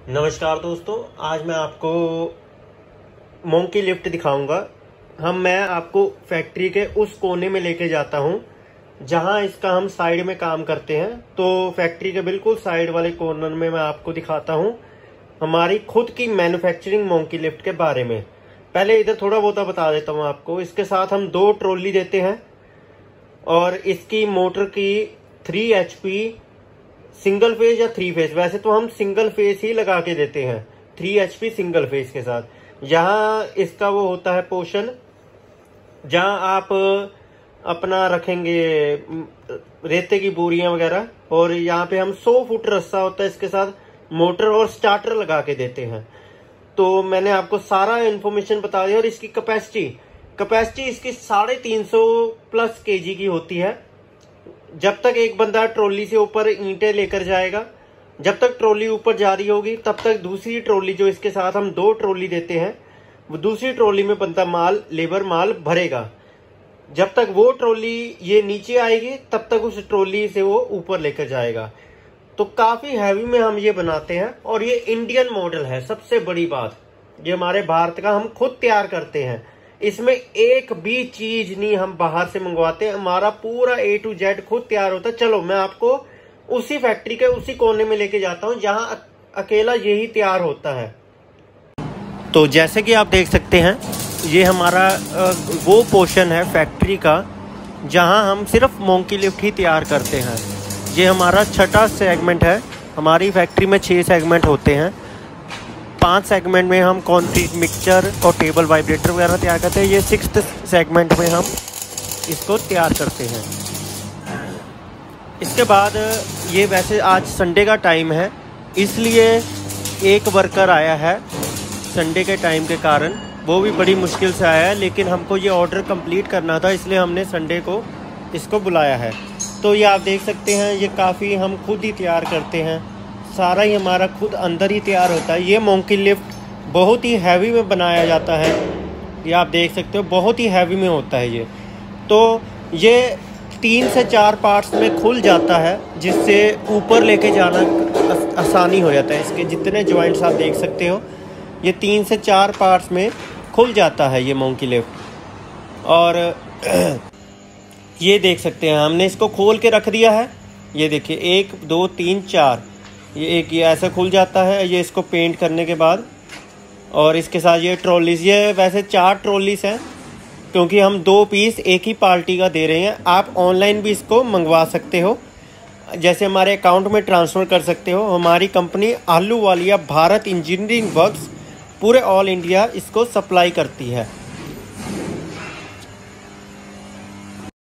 नमस्कार दोस्तों, आज मैं आपको मोंकी लिफ्ट दिखाऊंगा। मैं आपको फैक्ट्री के उस कोने में लेके जाता हूं जहां इसका हम साइड में काम करते हैं। तो फैक्ट्री के बिल्कुल साइड वाले कॉर्नर में मैं आपको दिखाता हूं हमारी खुद की मैन्युफैक्चरिंग मोंकी लिफ्ट के बारे में। पहले इधर थोड़ा बहुत बता देता हूं आपको। इसके साथ हम 2 ट्रॉली देते हैं और इसकी मोटर की 3 HP सिंगल फेज या 3 फेज, वैसे तो हम सिंगल फेज ही लगा के देते हैं 3 HP सिंगल फेज के साथ। यहाँ इसका वो होता है पोर्शन जहां आप अपना रखेंगे रेते की बोरियां वगैरह, और यहाँ पे हम 100 फुट रस्सा होता है, इसके साथ मोटर और स्टार्टर लगा के देते हैं। तो मैंने आपको सारा इन्फॉर्मेशन बता दिया। और इसकी कैपेसिटी इसकी 350+ kg की होती है। जब तक एक बंदा ट्रॉली से ऊपर ईंटें लेकर जाएगा, जब तक ट्रॉली ऊपर जा रही होगी तब तक दूसरी ट्रॉली, जो इसके साथ हम 2 ट्रॉली देते हैं, वो दूसरी ट्रॉली में बंदा लेबर माल भरेगा। जब तक वो ट्रॉली ये नीचे आएगी तब तक उस ट्रॉली से वो ऊपर लेकर जाएगा। तो काफी हैवी में हम ये बनाते हैं और ये इंडियन मॉडल है। सबसे बड़ी बात, ये हमारे भारत का हम खुद तैयार करते हैं। इसमें एक भी चीज नहीं हम बाहर से मंगवाते हैं। हमारा पूरा A to Z खुद तैयार होता है। चलो मैं आपको उसी फैक्ट्री के उसी कोने में लेके जाता हूं जहां अकेला यही तैयार होता है। तो जैसे कि आप देख सकते हैं, ये हमारा वो पोर्शन है फैक्ट्री का जहां हम सिर्फ मोंकी लिफ्ट ही तैयार करते हैं। ये हमारा 6ठा सेगमेंट है। हमारी फैक्ट्री में 6 सेगमेंट होते हैं। 5 सेगमेंट में हम कंक्रीट मिक्सचर और टेबल वाइब्रेटर वगैरह तैयार करते हैं। ये 6th सेगमेंट में हम इसको तैयार करते हैं। इसके बाद ये वैसे आज संडे का टाइम है, इसलिए एक वर्कर आया है संडे के टाइम के कारण। वो भी बड़ी मुश्किल से आया है, लेकिन हमको ये ऑर्डर कंप्लीट करना था, इसलिए हमने संडे को इसको बुलाया है। तो ये आप देख सकते हैं, ये काफ़ी हम खुद ही तैयार करते हैं। सारा ही हमारा खुद अंदर ही तैयार होता है। ये मोंकी लिफ्ट बहुत ही हैवी में बनाया जाता है। ये आप देख सकते हो, बहुत ही हैवी में होता है ये। तो ये 3 से 4 पार्ट्स में खुल जाता है, जिससे ऊपर लेके जाना आसानी हो जाता है। इसके जितने जॉइंट्स आप देख सकते हो, ये 3 से 4 पार्ट्स में खुल जाता है ये मोंकी लिफ्ट। और ये देख सकते हैं, हमने इसको खोल के रख दिया है। ये देखिए 1 2 3 4, ये ऐसा खुल जाता है। ये इसको पेंट करने के बाद, और इसके साथ ये ट्रॉलीज, ये वैसे 4 ट्रॉलीज हैं क्योंकि हम 2 पीस एक ही पार्टी का दे रहे हैं। आप ऑनलाइन भी इसको मंगवा सकते हो, जैसे हमारे अकाउंट में ट्रांसफ़र कर सकते हो। हमारी company Ahluwalia Bharat engineering works पूरे ऑल इंडिया इसको सप्लाई करती है।